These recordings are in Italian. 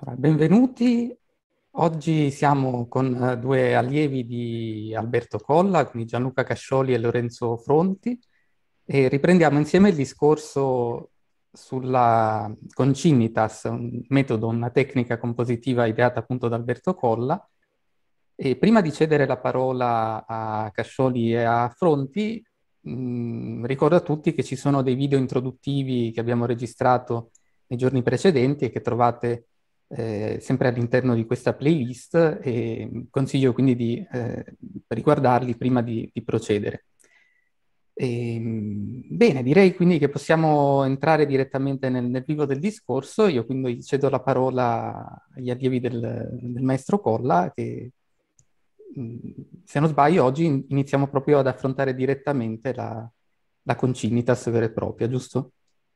Benvenuti. Oggi siamo con due allievi di Alberto Colla, quindi Gianluca Cascioli e Lorenzo Fronti, e riprendiamo insieme il discorso sulla Concinitas, un metodo, una tecnica compositiva ideata appunto da Alberto Colla. E prima di cedere la parola a Cascioli e a Fronti, ricordo a tutti che ci sono dei video introduttivi che abbiamo registrato nei giorni precedenti e che trovate sempre all'interno di questa playlist e consiglio quindi di riguardarli prima di procedere. Bene, direi quindi che possiamo entrare direttamente nel vivo del discorso. Io quindi cedo la parola agli allievi del maestro Colla, che se non sbaglio oggi iniziamo proprio ad affrontare direttamente la Concinitas vera e propria, giusto?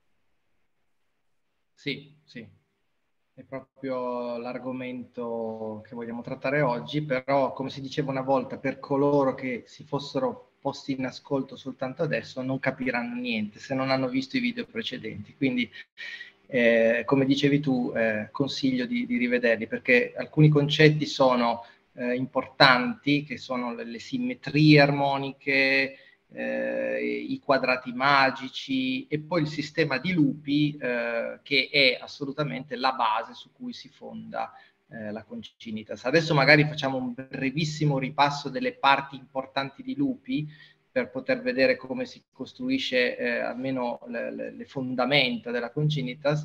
Sì, sì, è proprio l'argomento che vogliamo trattare oggi, però come si diceva una volta, per coloro che si fossero posti in ascolto soltanto adesso non capiranno niente se non hanno visto i video precedenti. Quindi, come dicevi tu, consiglio di rivederli perché alcuni concetti sono importanti, che sono le simmetrie armoniche, i quadrati magici e poi il sistema di loopy che è assolutamente la base su cui si fonda la Concinitas. Adesso magari facciamo un brevissimo ripasso delle parti importanti di loopy per poter vedere come si costruisce almeno le fondamenta della Concinitas.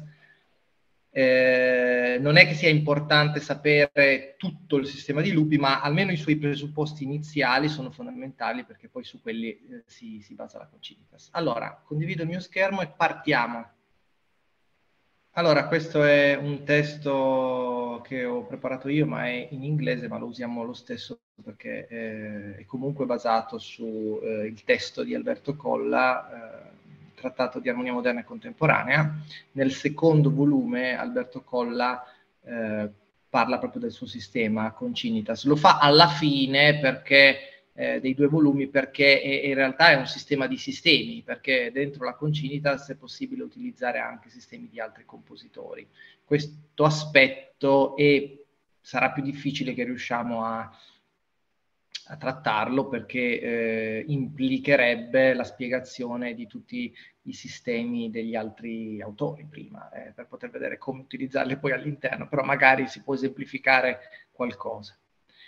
Non è che sia importante sapere tutto il sistema di loopy, ma almeno i suoi presupposti iniziali sono fondamentali perché poi su quelli si basa la Concinitas. Allora, condivido il mio schermo e partiamo. Allora, questo è un testo che ho preparato io, ma è in inglese, ma lo usiamo lo stesso perché è comunque basato sul testo di Alberto Colla, Trattato di armonia moderna e contemporanea. Nel secondo volume Alberto Colla parla proprio del suo sistema Concinitas. Lo fa alla fine perché dei due volumi, perché in realtà è un sistema di sistemi, perché dentro la Concinitas è possibile utilizzare anche sistemi di altri compositori. Questo aspetto sarà più difficile che riusciamo a trattarlo perché implicherebbe la spiegazione di tutti i sistemi degli altri autori prima, per poter vedere come utilizzarli poi all'interno, però magari si può esemplificare qualcosa.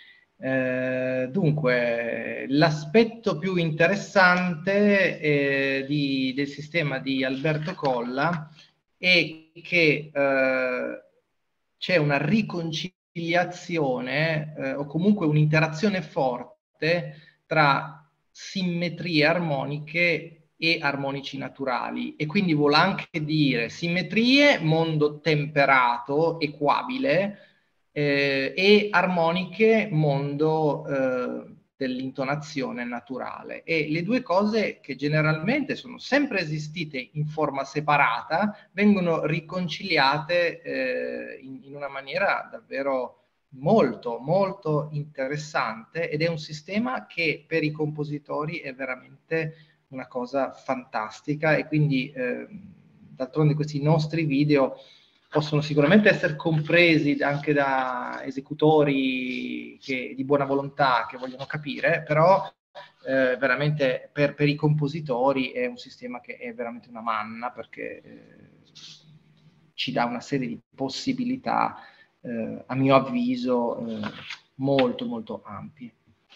Dunque, l'aspetto più interessante del sistema di Alberto Colla è che c'è una riconciliazione o comunque un'interazione forte tra simmetrie armoniche e armonici naturali, e quindi vuol anche dire simmetrie, mondo temperato, equabile, e armoniche, mondo dell'intonazione naturale. E le due cose, che generalmente sono sempre esistite in forma separata, vengono riconciliate in una maniera davvero molto, molto interessante, ed è un sistema che per i compositori è veramente una cosa fantastica. E quindi d'altronde questi nostri video possono sicuramente essere compresi anche da esecutori di buona volontà che vogliono capire, però veramente per i compositori è un sistema che è veramente una manna, perché ci dà una serie di possibilità, a mio avviso, molto molto ampie.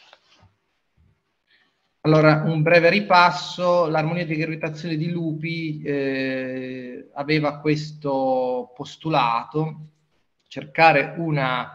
Allora, un breve ripasso: l'armonia di gravitazione di Lupi aveva questo postulato: cercare una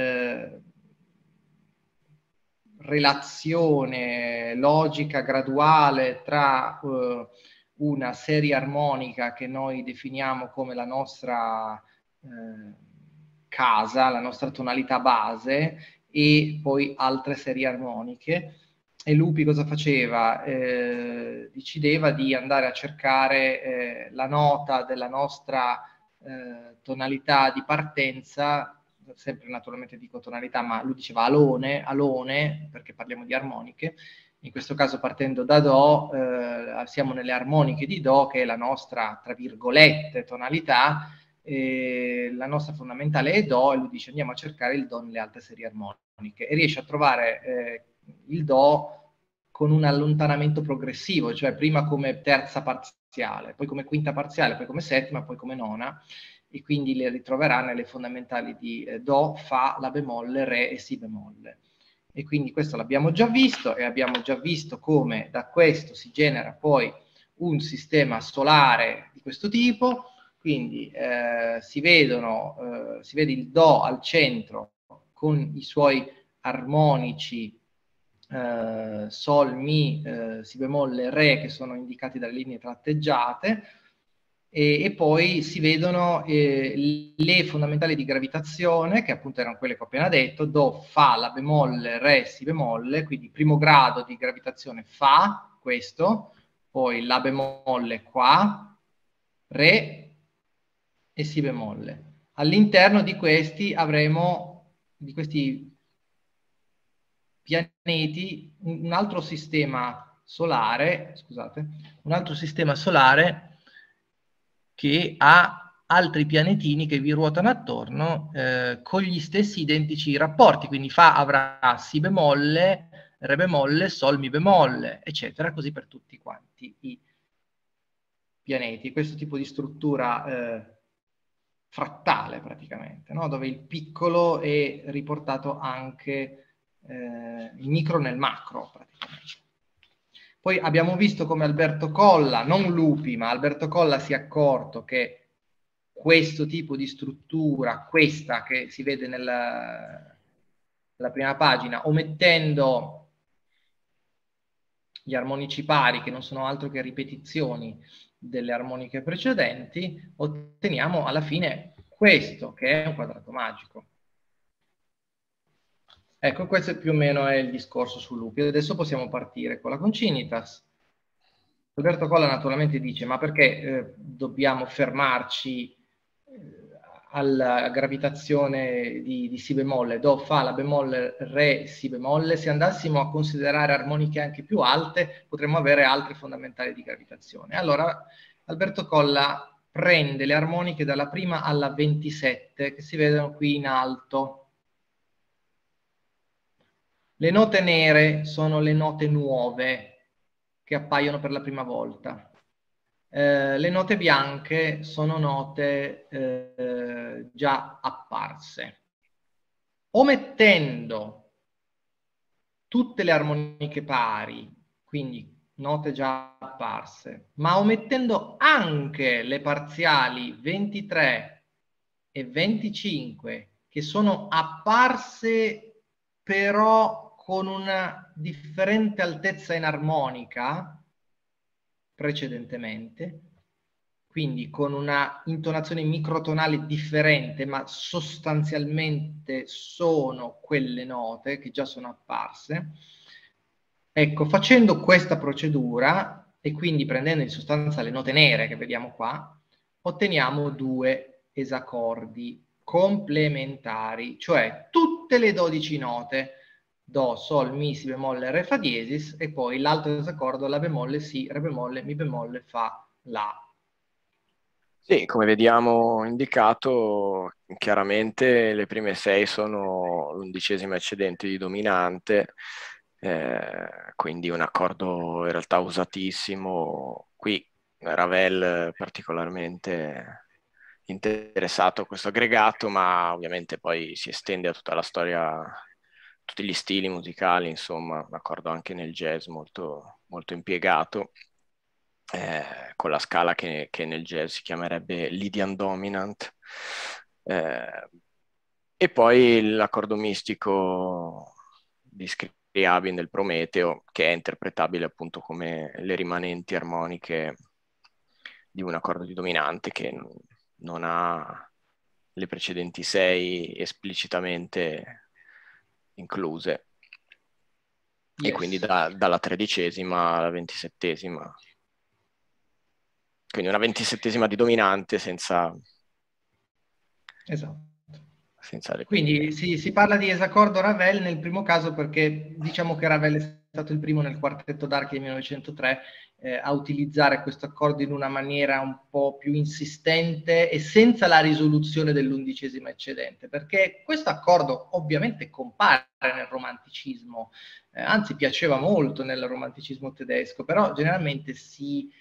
relazione logica graduale tra una serie armonica che noi definiamo come la nostra casa, la nostra tonalità base, e poi altre serie armoniche. E Lupi cosa faceva? Decideva di andare a cercare la nota della nostra tonalità di partenza, sempre naturalmente dico tonalità, ma lui diceva alone, alone, perché parliamo di armoniche. In questo caso, partendo da Do, siamo nelle armoniche di Do, che è la nostra, tra virgolette, tonalità, la nostra fondamentale è Do, e lui dice andiamo a cercare il Do nelle alte serie armoniche, e riesce a trovare il Do con un allontanamento progressivo, cioè prima come terza parziale, poi come quinta parziale, poi come settima, poi come nona, e quindi le ritroverà nelle fondamentali di Do, Fa, La bemolle, Re e Si bemolle. E quindi questo l'abbiamo già visto, e abbiamo già visto come da questo si genera poi un sistema solare di questo tipo. Quindi si vede il Do al centro con i suoi armonici Sol, Mi, Si bemolle, Re, che sono indicati dalle linee tratteggiate, e poi si vedono le fondamentali di gravitazione, che appunto erano quelle che ho appena detto: Do, Fa, La bemolle, Re, Si bemolle, quindi primo grado di gravitazione Fa, questo, poi La bemolle qua, Re e Si bemolle. All'interno di questi avremo, di questi pianeti, un altro sistema solare, scusate, un altro sistema solare che ha altri pianetini che vi ruotano attorno con gli stessi identici rapporti, quindi Fa avrà Si bemolle, Re bemolle, Sol, Mi bemolle, eccetera, così per tutti quanti i pianeti. Questo tipo di struttura frattale praticamente, no? Dove il piccolo è riportato anche il micro nel macro praticamente. Poi abbiamo visto come Alberto Colla, non Lupi, ma Alberto Colla si è accorto che questo tipo di struttura, questa che si vede nella prima pagina, omettendo gli armonici pari, che non sono altro che ripetizioni delle armoniche precedenti, otteniamo alla fine questo, che è un quadrato magico. Ecco, questo più o meno è il discorso su Lupi. Adesso possiamo partire con la Concinitas. Alberto Colla naturalmente dice: ma perché dobbiamo fermarci alla gravitazione di Si bemolle, Do, Fa, La bemolle, Re, Si bemolle? Se andassimo a considerare armoniche anche più alte, potremmo avere altre fondamentali di gravitazione. Allora Alberto Colla prende le armoniche dalla prima alla 27, che si vedono qui in alto. Le note nere sono le note nuove che appaiono per la prima volta. Le note bianche sono note già apparse. Omettendo tutte le armoniche pari, quindi note già apparse, ma omettendo anche le parziali 23 e 25, che sono apparse però con una differente altezza in armonica precedentemente, quindi con una intonazione microtonale differente, ma sostanzialmente sono quelle note che già sono apparse. Ecco, facendo questa procedura, e quindi prendendo in sostanza le note nere che vediamo qua, otteniamo due esaccordi complementari, cioè tutte le 12 note: Do, Sol, Mi, Si bemolle, Re, Fa diesis, e poi l'altro esaccordo, La bemolle, Si, Re bemolle, Mi bemolle, Fa, La. Sì, come vediamo indicato, chiaramente le prime 6 sono l'undicesima eccedente di dominante, quindi un accordo in realtà usatissimo. Qui Ravel particolarmente interessato a questo aggregato, ma ovviamente poi si estende a tutta la storia, tutti gli stili musicali, insomma, un accordo anche nel jazz molto, molto impiegato. Con la scala che nel jazz si chiamerebbe Lydian Dominant. E poi l'accordo mistico di Scriabin del Prometeo, che è interpretabile appunto come le rimanenti armoniche di un accordo di dominante che non ha le precedenti 6 esplicitamente incluse. Yes. E quindi dalla 13ª alla 27ª. Quindi una 27ª di dominante senza... Esatto. Senza le... Quindi si parla di esaccordo Ravel nel primo caso perché diciamo che Ravel è stato il primo nel quartetto d'archi del 1903 a utilizzare questo accordo in una maniera un po' più insistente e senza la risoluzione dell'11ª eccedente, perché questo accordo ovviamente compare nel romanticismo, anzi piaceva molto nel romanticismo tedesco, però generalmente si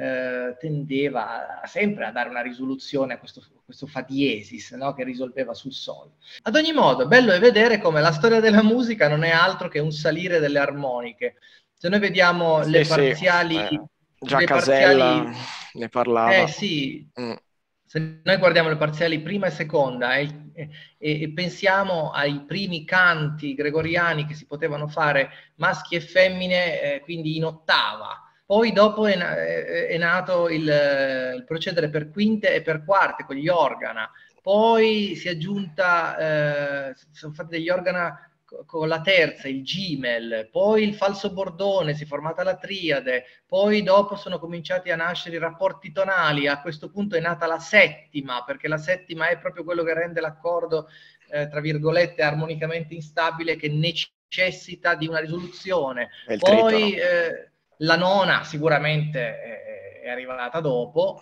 tendeva sempre a dare una risoluzione a questo fa diesis, no? Che risolveva sul sol. Ad ogni modo, bello è vedere come la storia della musica non è altro che un salire delle armoniche. Se noi vediamo Sì, le sì, parziali... già le Casella parziali, ne parlava. sì, Mm. se noi guardiamo le parziali prima e seconda e pensiamo ai primi canti gregoriani che si potevano fare maschi e femmine, quindi in ottava. Poi dopo è nato il procedere per quinte e per quarte con gli organa. Poi si è aggiunta, sono fatti degli organa con la terza, il Gimel, poi il falso bordone, si è formata la triade, poi dopo sono cominciati a nascere i rapporti tonali, a questo punto è nata la settima, perché la settima è proprio quello che rende l'accordo, tra virgolette, armonicamente instabile, che necessita di una risoluzione. È il Poi tritono. la nona sicuramente è arrivata dopo,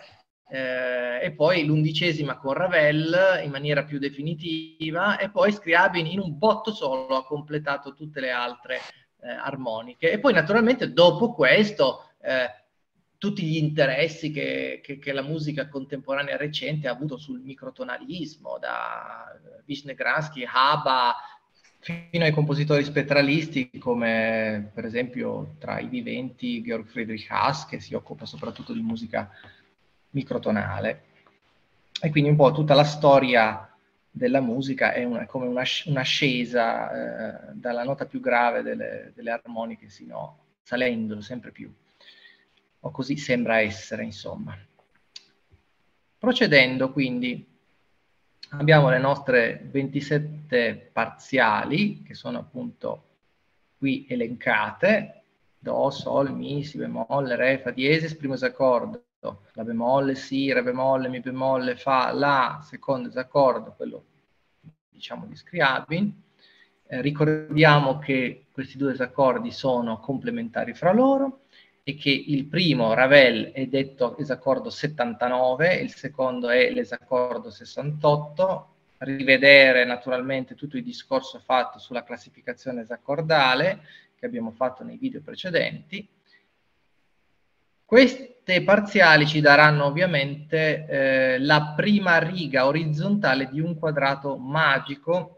e poi l'11ª con Ravel in maniera più definitiva, e poi Scriabin in un botto solo ha completato tutte le altre armoniche. E poi naturalmente dopo questo tutti gli interessi che la musica contemporanea recente ha avuto sul microtonalismo, da Wisniewski, Haba, fino ai compositori spettralisti come per esempio tra i viventi Georg Friedrich Haas, che si occupa soprattutto di musica microtonale. E quindi un po' tutta la storia della musica è come un'ascesa dalla nota più grave delle armoniche sino salendo sempre più, o così sembra essere, insomma. Procedendo quindi, abbiamo le nostre 27 parziali, che sono appunto qui elencate: Do, Sol, Mi, Si bemolle, Re, Fa diesis, primo disaccordo, La bemolle, Si, Re bemolle, Mi bemolle, Fa, La, secondo disaccordo, quello diciamo di Scriabin. Ricordiamo che questi due disaccordi sono complementari fra loro e che il primo, Ravel, è detto esaccordo 79, il secondo è l'esaccordo 68. Rivedere naturalmente tutto il discorso fatto sulla classificazione esaccordale che abbiamo fatto nei video precedenti. Queste parziali ci daranno ovviamente la prima riga orizzontale di un quadrato magico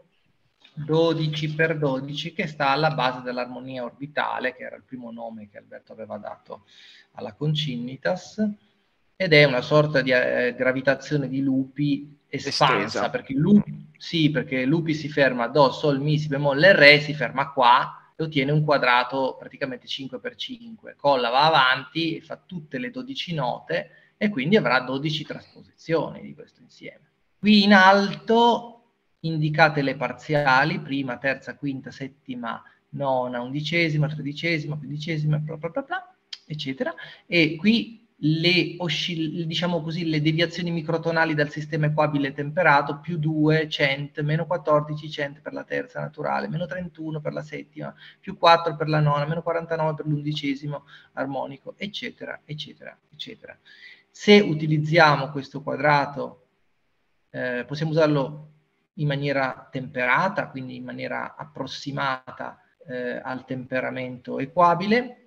12x12 che sta alla base dell'armonia orbitale, che era il primo nome che Alberto aveva dato alla Concinitas, ed è una sorta di gravitazione di lupi espansa, perché lupi si ferma a Do, Sol, Mi, Si bemolle, Re, si ferma qua e ottiene un quadrato praticamente 5x5. Colla va avanti e fa tutte le 12 note e quindi avrà 12 trasposizioni di questo insieme. Qui in alto indicate le parziali, prima, terza, quinta, settima, nona, undicesima, tredicesima, quindicesima, bla bla bla bla, eccetera. E qui diciamo così, le deviazioni microtonali dal sistema equabile temperato: più 2 cent, meno 14 cent per la terza naturale, meno 31 per la settima, più 4 per la nona, meno 49 per l'11º armonico, eccetera, eccetera, eccetera. Se utilizziamo questo quadrato, possiamo usarlo in maniera temperata, quindi in maniera approssimata al temperamento equabile,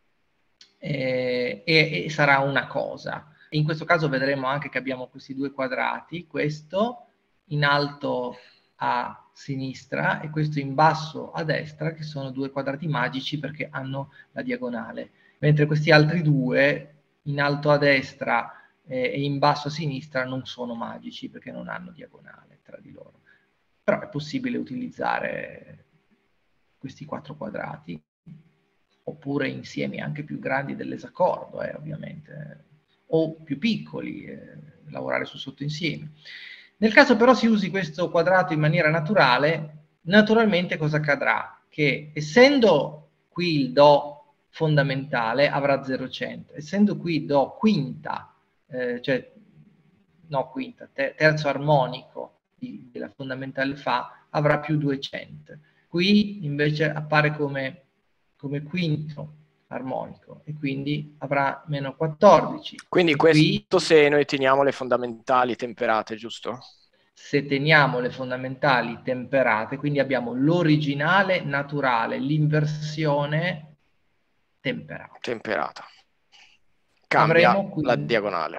e sarà una cosa. In questo caso vedremo anche che abbiamo questi due quadrati, questo in alto a sinistra e questo in basso a destra, che sono due quadrati magici perché hanno la diagonale, mentre questi altri due in alto a destra e in basso a sinistra non sono magici perché non hanno diagonale tra di loro. Però è possibile utilizzare questi quattro quadrati, oppure insiemi anche più grandi dell'esaccordo, ovviamente, o più piccoli, lavorare su sottoinsiemi. Nel caso però si usi questo quadrato in maniera naturale, naturalmente cosa accadrà? Che essendo qui il Do fondamentale avrà 0 cent, essendo qui Do quinta, cioè no quinta, terzo armonico della fondamentale Fa, avrà più 200. Qui invece appare come come quinto armonico e quindi avrà meno 14. Quindi e questo qui, se noi teniamo le fondamentali temperate, giusto? se teniamo le fondamentali temperate, quindi abbiamo l'originale naturale, l'inversione temperata. Temperata. Cambia Avremo la quindi, diagonale.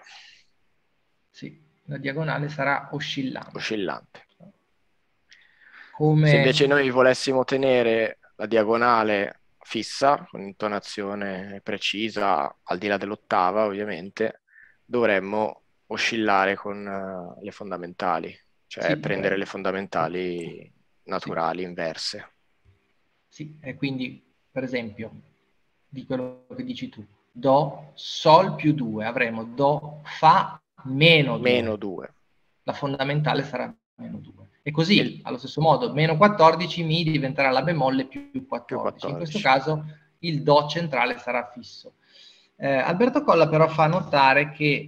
sì, la diagonale sarà oscillante. Oscillante. Come... Se invece noi volessimo tenere la diagonale fissa, con intonazione precisa, al di là dell'ottava ovviamente, dovremmo oscillare con le fondamentali, cioè Sì, prendere le fondamentali sì, naturali inverse. sì, e quindi, per esempio, di quello che dici tu, Do, Sol più 2, avremo Do, Fa meno 2. Meno 2. La fondamentale sarà meno 2. E E così, allo stesso modo, meno 14 Mi diventerà La bemolle più più 14. In questo 14. caso il Do centrale sarà fisso. Alberto Colla però fa notare che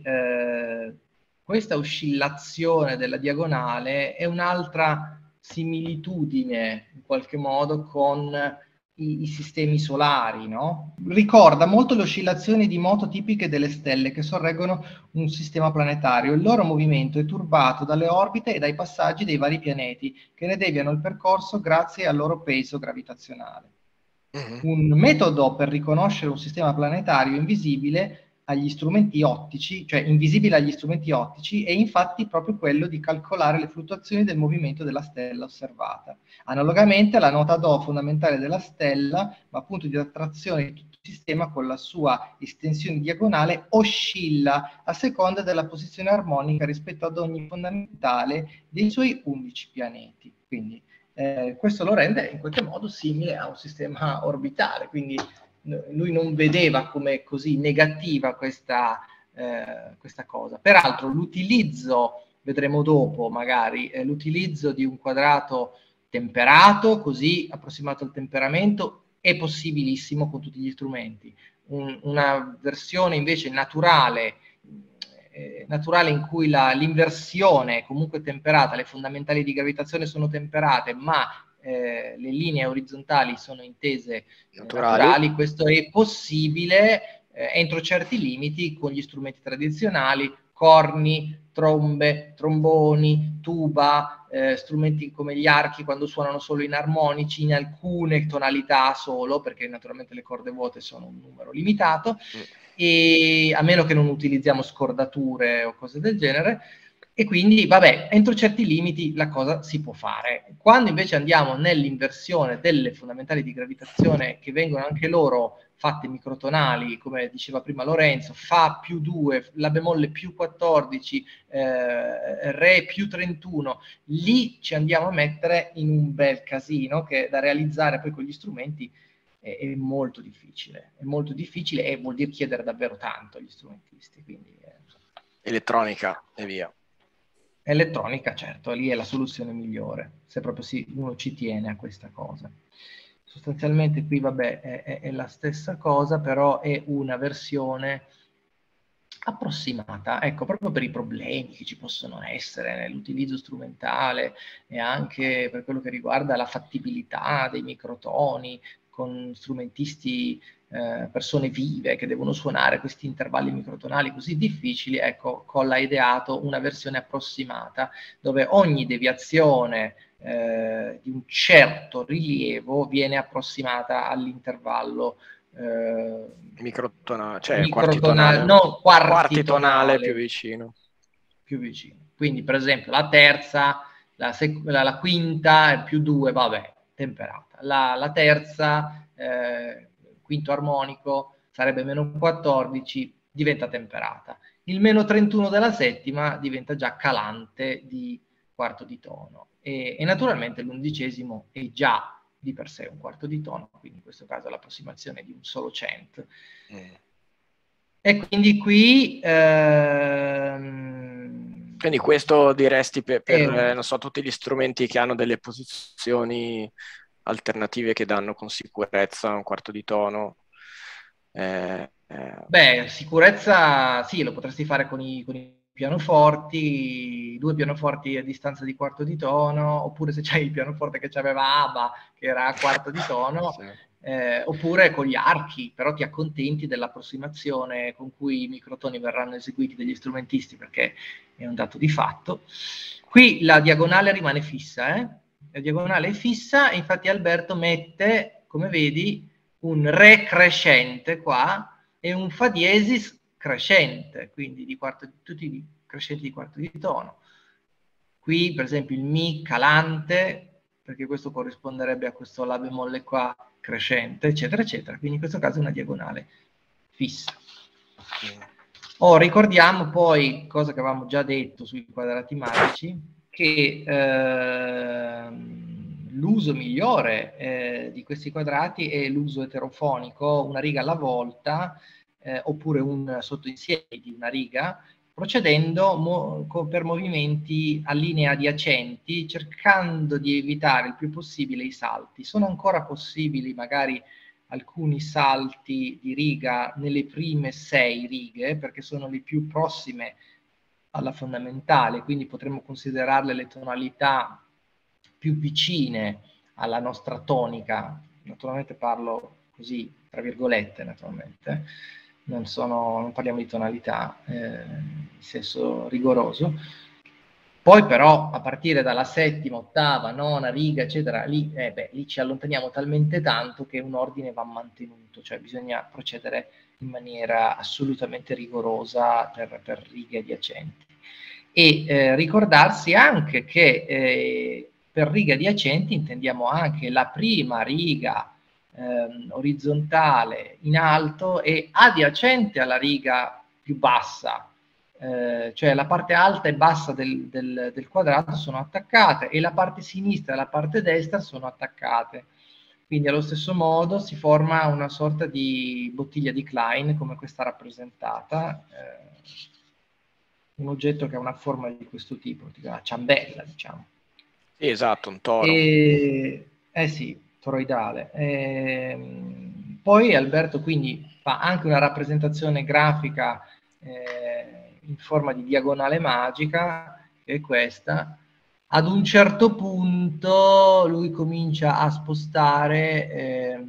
questa oscillazione della diagonale è un'altra similitudine in qualche modo con i sistemi solari, no? Ricorda molto le oscillazioni di moto tipiche delle stelle che sorreggono un sistema planetario. Il loro movimento è turbato dalle orbite e dai passaggi dei vari pianeti che ne deviano il percorso grazie al loro peso gravitazionale. Un metodo per riconoscere un sistema planetario invisibile agli strumenti ottici, cioè invisibile agli strumenti ottici, è infatti proprio quello di calcolare le fluttuazioni del movimento della stella osservata. Analogamente la nota Do fondamentale della stella, ma punto di attrazione di tutto il sistema con la sua estensione diagonale, oscilla a seconda della posizione armonica rispetto ad ogni fondamentale dei suoi 11 pianeti. Quindi questo lo rende in qualche modo simile a un sistema orbitale, quindi lui non vedeva come così negativa questa cosa. Peraltro l'utilizzo, vedremo dopo magari, l'utilizzo di un quadrato temperato, così approssimato al temperamento, è possibilissimo con tutti gli strumenti. Una versione invece naturale in cui l'inversione è comunque temperata, le fondamentali di gravitazione sono temperate, ma le linee orizzontali sono intese naturali, questo è possibile entro certi limiti con gli strumenti tradizionali, corni, trombe, tromboni, tuba, strumenti come gli archi quando suonano solo in armonici, in alcune tonalità solo, perché naturalmente le corde vuote sono un numero limitato, e a meno che non utilizziamo scordature o cose del genere. E quindi, vabbè, entro certi limiti la cosa si può fare. Quando invece andiamo nell'inversione delle fondamentali di gravitazione, che vengono anche loro fatte microtonali, come diceva prima Lorenzo, Fa più 2, La bemolle più 14, Re più 31, lì ci andiamo a mettere in un bel casino che da realizzare poi con gli strumenti è molto difficile. È molto difficile e vuol dire chiedere davvero tanto agli strumentisti. Quindi, elettronica e via. Elettronica, certo, lì è la soluzione migliore, se proprio uno ci tiene a questa cosa. Sostanzialmente qui, vabbè, è la stessa cosa, però è una versione approssimata, ecco, proprio per i problemi che ci possono essere nell'utilizzo strumentale e anche per quello che riguarda la fattibilità dei microtoni con strumentisti, persone vive che devono suonare questi intervalli microtonali così difficili. Ecco, Colla ha ideato una versione approssimata dove ogni deviazione di un certo rilievo viene approssimata all'intervallo microtonale, cioè microtonale, quartitonale, no, quartitonale più vicino. Più vicino. Quindi, per esempio, la terza, la quinta è più 2, vabbè, temperata. La terza, quinto armonico, sarebbe meno 14, diventa temperata. Il meno 31 della settima diventa già calante di quarto di tono. E naturalmente l'11° è già di per sé un quarto di tono, quindi in questo caso l'approssimazione di un solo cent. E quindi qui... Quindi questo diresti per non so, tutti gli strumenti che hanno delle posizioni alternative che danno con sicurezza un quarto di tono. Beh, sicurezza sì, lo potresti fare con i pianoforti, 2 pianoforti a distanza di quarto di tono, oppure se c'hai il pianoforte che aveva ABBA, che era a quarto di tono, oppure con gli archi, però ti accontenti dell'approssimazione con cui i microtoni verranno eseguiti dagli strumentisti, perché è un dato di fatto. Qui la diagonale rimane fissa, la diagonale è fissa, e infatti Alberto mette, come vedi, un re crescente qua e un fa diesis crescente, quindi tutti crescenti di quarto di tono. Qui, per esempio, il mi calante, perché questo corrisponderebbe a questo la bemolle qua crescente, eccetera, eccetera. Quindi in questo caso è una diagonale fissa. Ricordiamo poi, cosa che avevamo già detto sui quadrati magici, che l'uso migliore di questi quadrati è l'uso eterofonico, una riga alla volta, oppure un sottoinsieme di una riga, procedendo per movimenti a linee adiacenti, cercando di evitare il più possibile i salti. Sono ancora possibili magari alcuni salti di riga nelle prime 6 righe, perché sono le più prossime alla fondamentale, quindi potremmo considerarle le tonalità più vicine alla nostra tonica. Naturalmente parlo così, tra virgolette, naturalmente. Non parliamo di tonalità in senso rigoroso. Poi però a partire dalla settima, ottava, nona riga, eccetera, lì ci allontaniamo talmente tanto che un ordine va mantenuto, cioè bisogna procedere in maniera assolutamente rigorosa per righe adiacenti. E ricordarsi anche che per righe adiacenti intendiamo anche la prima riga orizzontale in alto e adiacente alla riga più bassa, cioè la parte alta e bassa del quadrato sono attaccate e la parte sinistra e la parte destra sono attaccate. Quindi allo stesso modo si forma una sorta di bottiglia di Klein, come questa rappresentata, un oggetto che ha una forma di questo tipo, una ciambella, diciamo. Sì, esatto, un toro. Sì, toroidale. Poi Alberto quindi fa anche una rappresentazione grafica in forma di diagonale magica, che è questa. Ad un certo punto lui comincia a spostare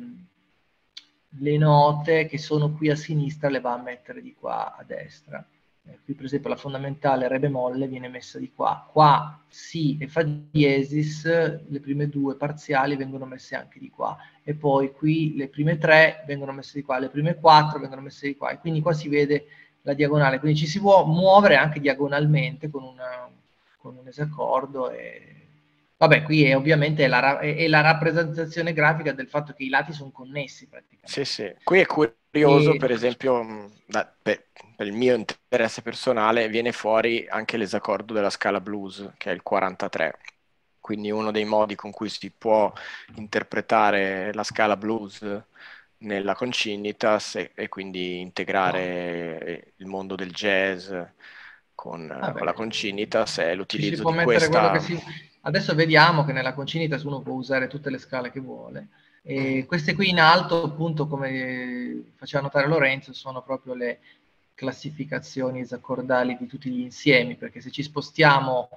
le note che sono qui a sinistra, le va a mettere di qua a destra. Qui per esempio la fondamentale re bemolle viene messa di qua. Qua si e fa diesis, le prime 2 parziali vengono messe anche di qua. E poi qui le prime 3 vengono messe di qua, le prime 4 vengono messe di qua. E quindi qua si vede la diagonale. Quindi ci si può muovere anche diagonalmente con un esaccordo. Vabbè, qui è ovviamente la rappresentazione grafica del fatto che i lati sono connessi praticamente. Sì, sì. Qui è curioso, per esempio, per il mio interesse personale, viene fuori anche l'esaccordo della scala blues, che è il 43. Quindi uno dei modi con cui si può interpretare la scala blues nella Concinitas e quindi integrare il mondo del jazz con la Concinitas è l'utilizzo di questa... Adesso vediamo che nella Concinitas uno può usare tutte le scale che vuole. E queste qui in alto, appunto, come faceva notare Lorenzo, sono proprio le classificazioni esaccordali di tutti gli insiemi, perché se ci spostiamo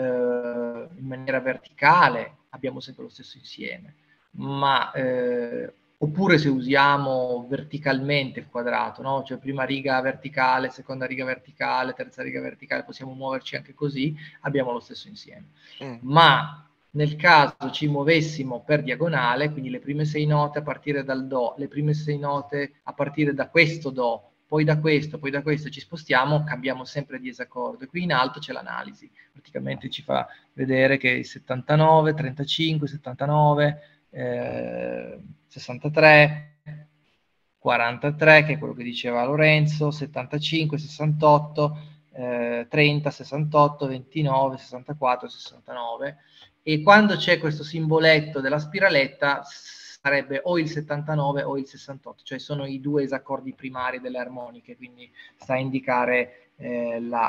in maniera verticale abbiamo sempre lo stesso insieme, ma oppure se usiamo verticalmente il quadrato, no? Cioè prima riga verticale, seconda riga verticale, terza riga verticale, possiamo muoverci anche così, abbiamo lo stesso insieme. Ma nel caso ci muovessimo per diagonale, quindi le prime 6 note a partire dal Do, le prime 6 note a partire da questo Do, poi da questo ci spostiamo, cambiamo sempre di esaccordo. E qui in alto c'è l'analisi, praticamente ci fa vedere che 79, 35, 79, 63, 43, che è quello che diceva Lorenzo, 75, 68, 30, 68, 29, 64, 69. E quando c'è questo simboletto della spiraletta sarebbe o il 79 o il 68, cioè sono i 2 esaccordi primari delle armoniche, quindi sta a indicare la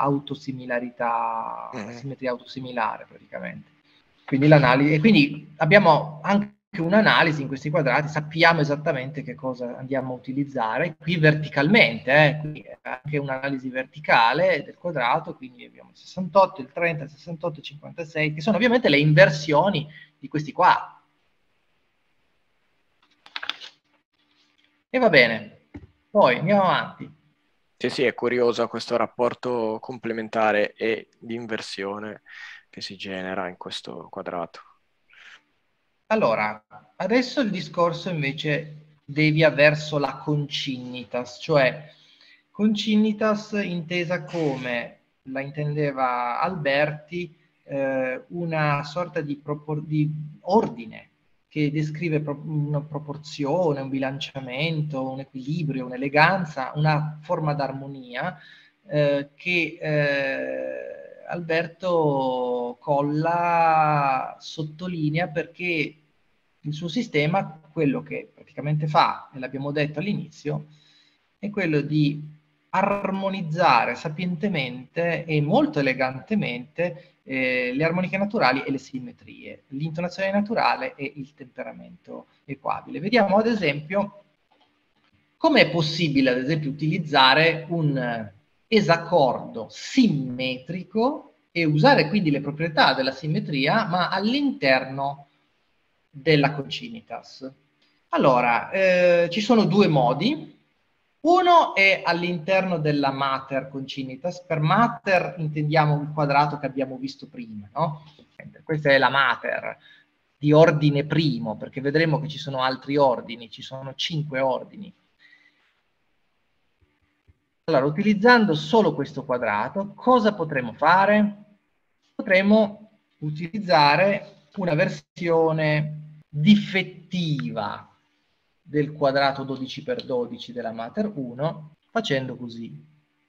autosimilarità, la simmetria autosimilare praticamente. Quindi l'analisi, e quindi abbiamo anche un'analisi in questi quadrati, sappiamo esattamente che cosa andiamo a utilizzare, qui verticalmente, qui è anche un'analisi verticale del quadrato, quindi abbiamo il 68, il 30, il 68, il 56, che sono ovviamente le inversioni di questi qua. E va bene, poi andiamo avanti. Sì, sì, è curioso questo rapporto complementare e di inversione che si genera in questo quadrato. Allora, adesso il discorso invece devia verso la concinitas, cioè concinitas intesa come la intendeva Alberti, una sorta di ordine che descrive una proporzione, un bilanciamento, un equilibrio, un'eleganza, una forma d'armonia che Alberto Colla sottolinea perché il suo sistema, quello che praticamente fa, e l'abbiamo detto all'inizio, è quello di armonizzare sapientemente e molto elegantemente le armoniche naturali e le simmetrie, l'intonazione naturale e il temperamento equabile. Vediamo ad esempio come è possibile, ad esempio, utilizzare un esaccordo simmetrico e usare quindi le proprietà della simmetria, ma all'interno della concinitas. Allora, ci sono due modi. Uno è all'interno della mater concinitas. Per mater intendiamo un quadrato che abbiamo visto prima, no? Questa è la mater di ordine primo, perché vedremo che ci sono altri ordini, ci sono 5 ordini. Allora, utilizzando solo questo quadrato, cosa potremo fare? Potremo utilizzare una versione diffettiva del quadrato 12x12 della mater 1, facendo così.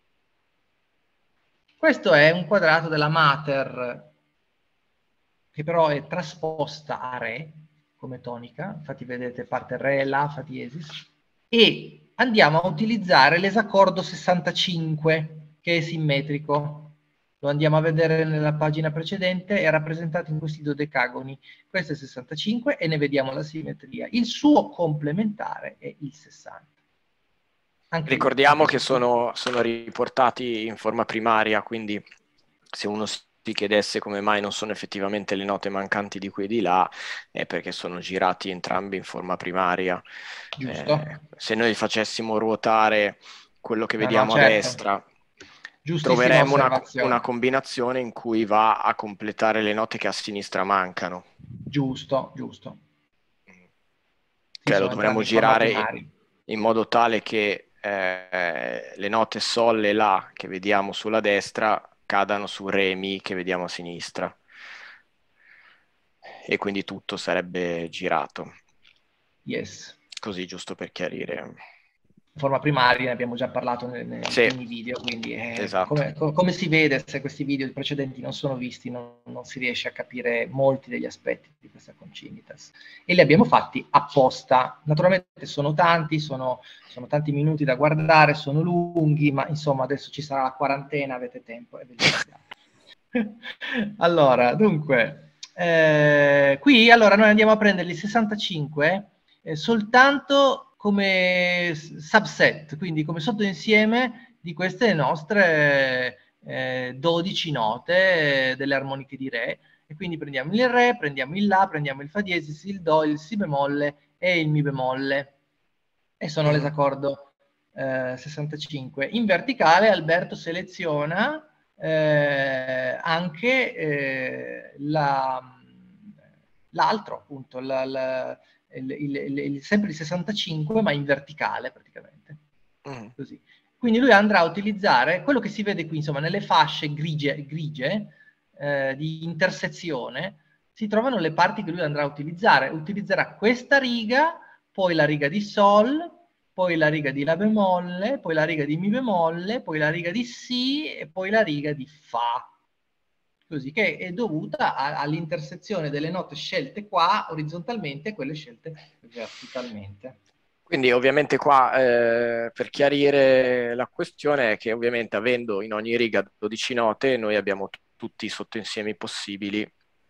Questo è un quadrato della mater che però è trasposta a Re come tonica, infatti vedete parte Re, La, Fa diesis, e andiamo a utilizzare l'esaccordo 65 che è simmetrico. Lo andiamo a vedere nella pagina precedente, è rappresentato in questi dodecagoni. Questo è 65 e ne vediamo la simmetria. Il suo complementare è il 60. Anche Ricordiamo che sono riportati in forma primaria, quindi se uno si chiedesse come mai non sono effettivamente le note mancanti di qui e di là, è perché sono girati entrambi in forma primaria. Se noi facessimo ruotare quello che vediamo a destra, troveremmo una combinazione in cui va a completare le note che a sinistra mancano. Giusto, giusto. Cioè lo dovremmo girare in modo tale che le note Sol e La che vediamo sulla destra cadano su Re, Mi che vediamo a sinistra. E quindi tutto sarebbe girato. Yes. Così, giusto per chiarire. Forma primaria, ne abbiamo già parlato nei primi video, quindi esatto. come si vede, se questi video precedenti non sono visti, non si riesce a capire molti degli aspetti di questa concinitas. E li abbiamo fatti apposta. Naturalmente sono tanti, sono tanti minuti da guardare, sono lunghi, ma insomma adesso ci sarà la quarantena, avete tempo e ve li allora, dunque, qui allora noi andiamo a prendere il 65 soltanto come subset, quindi come sottoinsieme di queste nostre 12 note delle armoniche di Re, e quindi prendiamo il Re, prendiamo il La, prendiamo il Fa diesis, il Do, il Si bemolle e il Mi bemolle, e sono l'esaccordo 65. In verticale Alberto seleziona anche l'altro, appunto, sempre il 65 ma in verticale praticamente. Così. Quindi lui andrà a utilizzare quello che si vede qui, insomma, nelle fasce grigie di intersezione si trovano le parti che lui andrà a utilizzare. Utilizzerà questa riga, poi la riga di Sol, poi la riga di La bemolle, poi la riga di Mi bemolle, poi la riga di Si e poi la riga di Fa. Così, che è dovuta all'intersezione delle note scelte qua orizzontalmente e quelle scelte verticalmente. Quindi ovviamente qua per chiarire la questione è che ovviamente avendo in ogni riga 12 note noi abbiamo tutti i sottoinsiemi possibili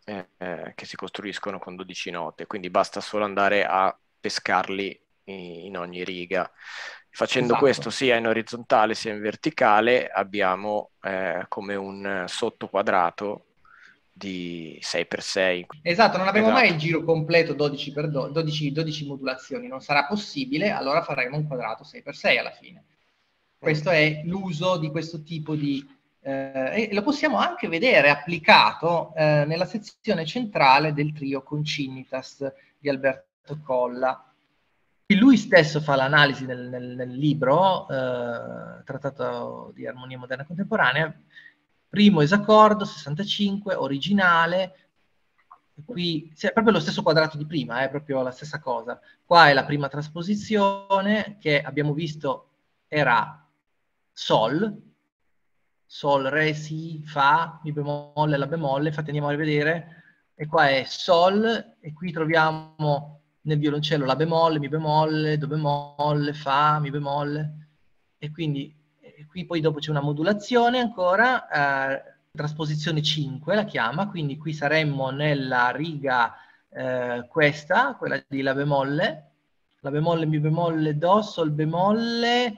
che si costruiscono con 12 note, quindi basta solo andare a pescarli in ogni riga. Facendo questo sia in orizzontale sia in verticale abbiamo come un sottoquadrato di 6x6. Esatto, non abbiamo mai il giro completo 12 modulazioni, non sarà possibile, allora faremo un quadrato 6x6 alla fine. Questo è l'uso di questo tipo di... e lo possiamo anche vedere applicato nella sezione centrale del trio Concinitas di Alberto Colla. Lui stesso fa l'analisi nel libro, Trattato di Armonia Moderna Contemporanea, primo esaccordo, 65, originale, qui è proprio lo stesso quadrato di prima, è proprio la stessa cosa. Qua è la prima trasposizione, che abbiamo visto era Sol, Sol, Re, Si, Fa, Mi bemolle, La bemolle, infatti andiamo a rivedere, e qua è Sol, e qui troviamo nel violoncello La bemolle, Mi bemolle, Do bemolle, Fa, Mi bemolle, e quindi qui poi dopo c'è una modulazione ancora, trasposizione 5 la chiama, quindi qui saremmo nella riga questa, quella di La bemolle, Mi bemolle, Do, Sol bemolle,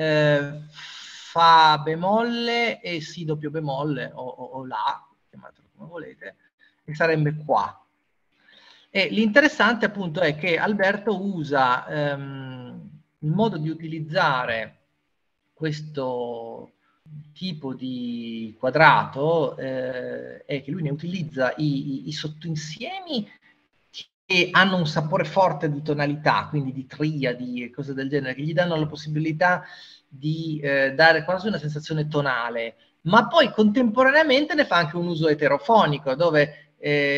Fa bemolle e Si doppio bemolle, o La, chiamatelo come volete, e sarebbe qua. E l'interessante appunto è che Alberto usa il modo di utilizzare questo tipo di quadrato è che lui ne utilizza i sottoinsiemi che hanno un sapore forte di tonalità, quindi di triadi e cose del genere, che gli danno la possibilità di dare quasi una sensazione tonale, ma poi contemporaneamente ne fa anche un uso eterofonico, dove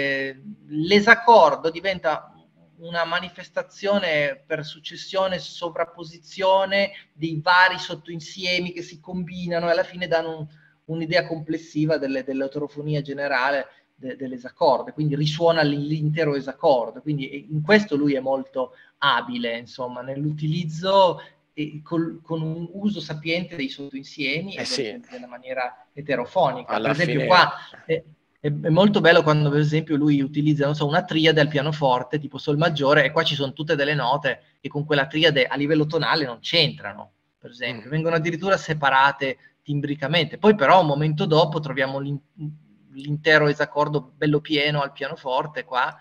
l'esaccordo diventa una manifestazione per successione, sovrapposizione dei vari sottoinsiemi che si combinano e alla fine danno un'idea complessiva dell'eterofonia generale dell'esaccordo, quindi risuona l'intero esaccordo, quindi in questo lui è molto abile, insomma, nell'utilizzo con un uso sapiente dei sottoinsiemi e della maniera eterofonica. Alla per esempio fine... qua è molto bello quando per esempio lui utilizza, non so, una triade al pianoforte tipo Sol maggiore, e qua ci sono tutte delle note che con quella triade a livello tonale non c'entrano, per esempio, vengono addirittura separate timbricamente, poi però un momento dopo troviamo l'intero esaccordo bello pieno al pianoforte qua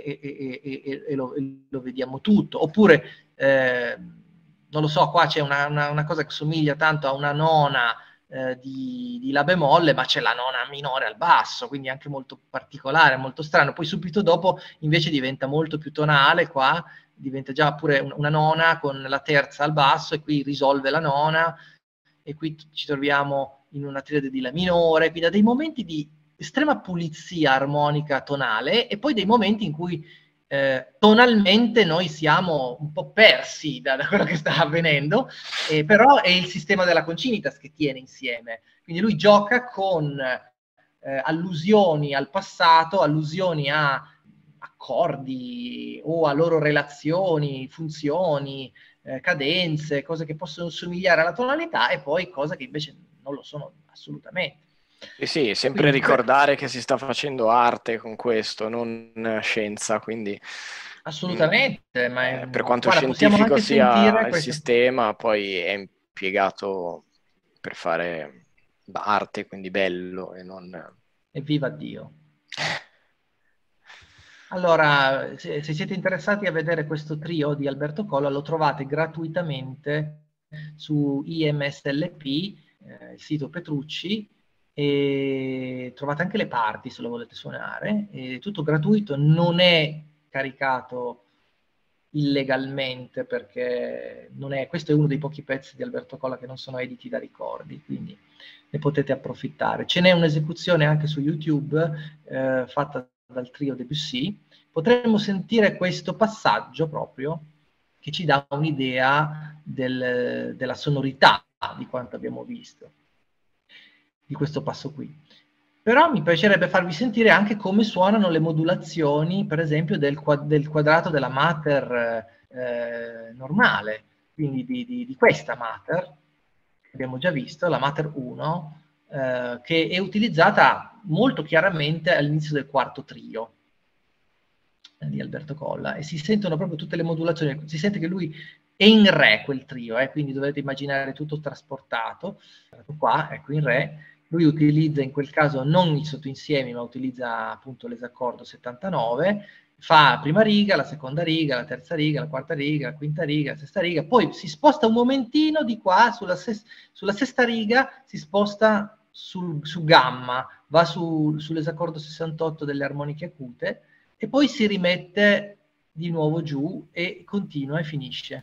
e lo vediamo tutto, oppure non lo so, qua c'è una cosa che somiglia tanto a una nona di La bemolle, ma c'è la nona minore al basso, quindi anche molto particolare, molto strano. Poi subito dopo invece diventa molto più tonale, qua diventa già pure una nona con la terza al basso, e qui risolve la nona, e qui ci troviamo in una triade di La minore, quindi ha dei momenti di estrema pulizia armonica tonale, e poi dei momenti in cui tonalmente noi siamo un po' persi da quello che sta avvenendo, però è il sistema della Concinitas che tiene insieme, quindi lui gioca con allusioni al passato, allusioni a accordi o a loro relazioni, funzioni, cadenze, cose che possono somigliare alla tonalità e poi cose che invece non lo sono assolutamente. Sì, sempre quindi, ricordare che si sta facendo arte con questo, non scienza, quindi... Assolutamente, ma per quanto scientifico sia il sistema, poi è impiegato per fare arte, quindi bello e non... E viva Dio! Allora, se siete interessati a vedere questo trio di Alberto Colla, lo trovate gratuitamente su IMSLP, il sito Petrucci, e trovate anche le parti se lo volete suonare, è tutto gratuito, non è caricato illegalmente perché non è, questo è uno dei pochi pezzi di Alberto Colla che non sono editi da ricordi, quindi ne potete approfittare. Ce n'è un'esecuzione anche su YouTube fatta dal trio Debussy. Potremmo sentire questo passaggio proprio che ci dà un'idea della sonorità di quanto abbiamo visto, di questo passo qui. Però mi piacerebbe farvi sentire anche come suonano le modulazioni, per esempio, del quadrato della mater normale, quindi di questa mater, che abbiamo già visto, la mater 1, che è utilizzata molto chiaramente all'inizio del quarto trio di Alberto Colla, e si sentono proprio tutte le modulazioni, si sente che lui è in re quel trio, quindi dovete immaginare tutto trasportato, qua, ecco, in re. Lui utilizza in quel caso non i sottoinsiemi, ma utilizza appunto l'esaccordo 79, fa la prima riga, la seconda riga, la terza riga, la quarta riga, la quinta riga, la sesta riga, poi si sposta un momentino di qua, sulla sesta riga si sposta su gamma, va sull'esaccordo 68 delle armoniche acute, e poi si rimette di nuovo giù e continua e finisce.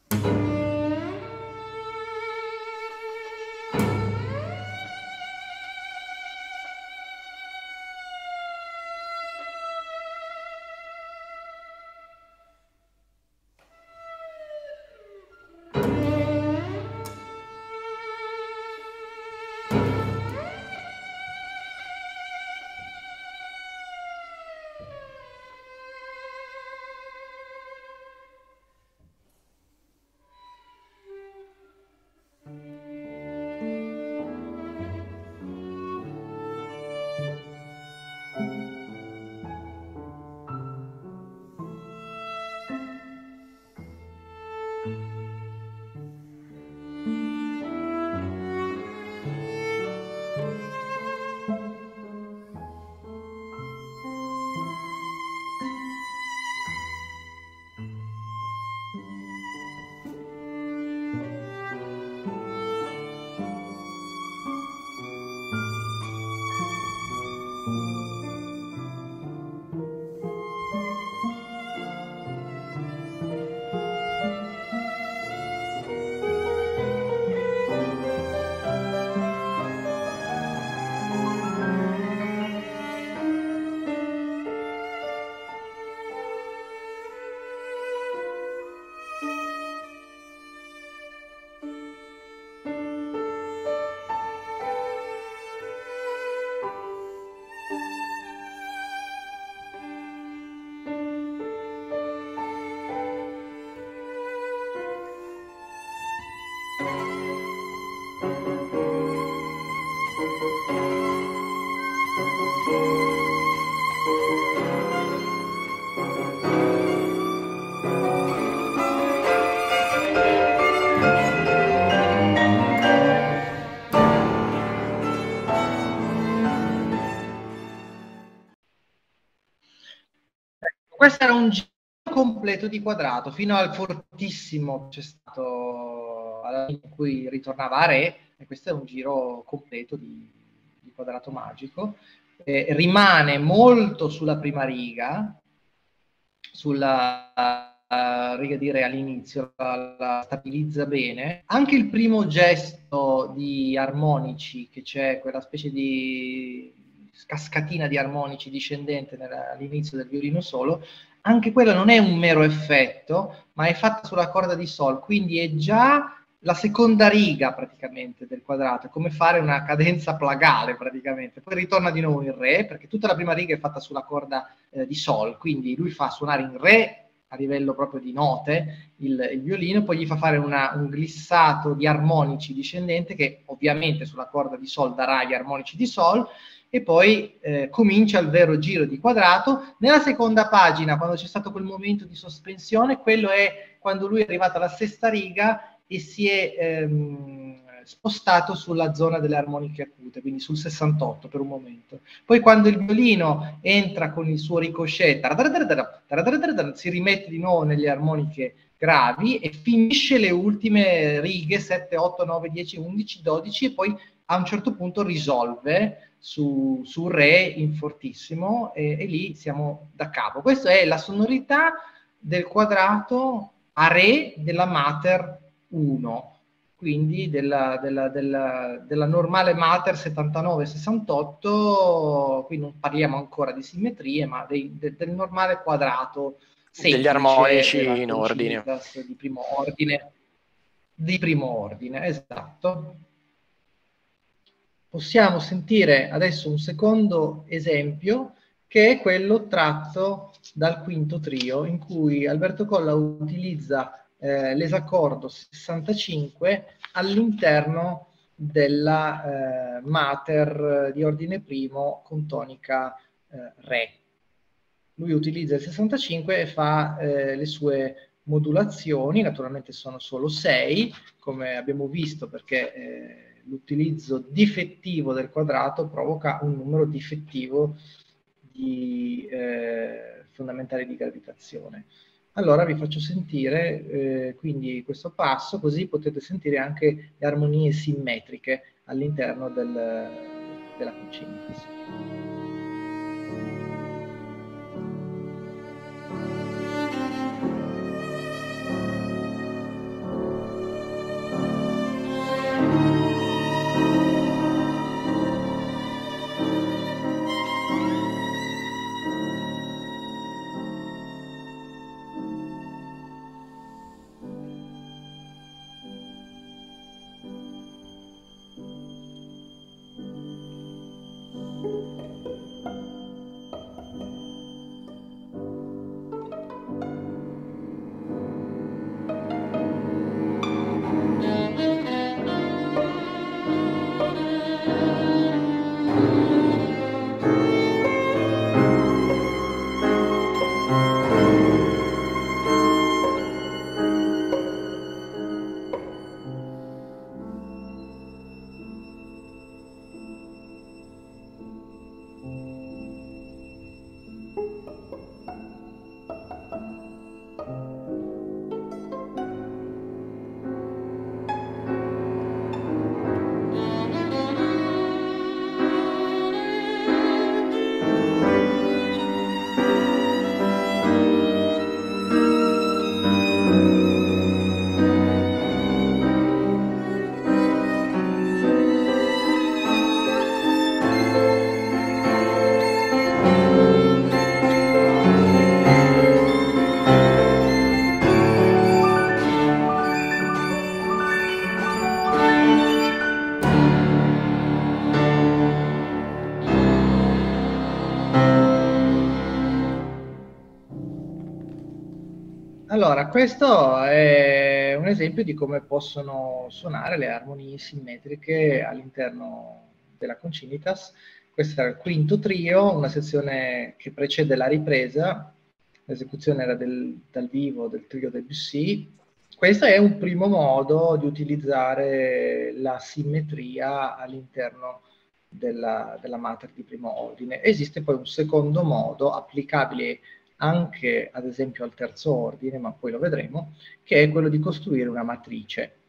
Questo era un giro completo di quadrato, fino al fortissimo c'è stato in cui ritornava a re, e questo è un giro completo di quadrato magico. Rimane molto sulla prima riga, sulla riga di re all'inizio, la stabilizza bene. Anche il primo gesto di armonici, che c'è quella specie di cascatina di armonici discendente all'inizio del violino solo, anche quella non è un mero effetto, ma è fatta sulla corda di sol, quindi è già la seconda riga praticamente del quadrato, è come fare una cadenza plagale praticamente. Poi ritorna di nuovo in re, perché tutta la prima riga è fatta sulla corda di sol, quindi lui fa suonare in re a livello proprio di note il violino, poi gli fa fare un glissato di armonici discendente che ovviamente sulla corda di sol darà gli armonici di sol, e poi comincia il vero giro di quadrato. Nella seconda pagina, quando c'è stato quel momento di sospensione, quello è quando lui è arrivato alla sesta riga e si è spostato sulla zona delle armoniche acute, quindi sul 68 per un momento. Poi quando il violino entra con il suo ricochet, si rimette di nuovo nelle armoniche gravi e finisce le ultime righe 7, 8, 9, 10, 11, 12 e poi a un certo punto risolve su re in fortissimo e lì siamo da capo. Questa è la sonorità del quadrato a re della Mater 1, quindi della normale Mater 79-68, qui non parliamo ancora di simmetrie, ma del normale quadrato semplice, degli armonici in ordine. Di primo ordine, esatto. Possiamo sentire adesso un secondo esempio, che è quello tratto dal quinto trio, in cui Alberto Colla utilizza l'esaccordo 65 all'interno della mater di ordine primo con tonica Re. Lui utilizza il 65 e fa le sue modulazioni, naturalmente sono solo 6, come abbiamo visto, perché l'utilizzo difettivo del quadrato provoca un numero difettivo di fondamentali di gravitazione. Allora vi faccio sentire quindi questo passo, così potete sentire anche le armonie simmetriche all'interno della Concinitas. Allora, questo è un esempio di come possono suonare le armonie simmetriche all'interno della Concinitas. Questo era il quinto trio, una sezione che precede la ripresa. L'esecuzione era dal vivo del trio Debussy. Questo è un primo modo di utilizzare la simmetria all'interno della mater di primo ordine. Esiste poi un secondo modo applicabile anche ad esempio al terzo ordine, ma poi lo vedremo, che è quello di costruire una matrice.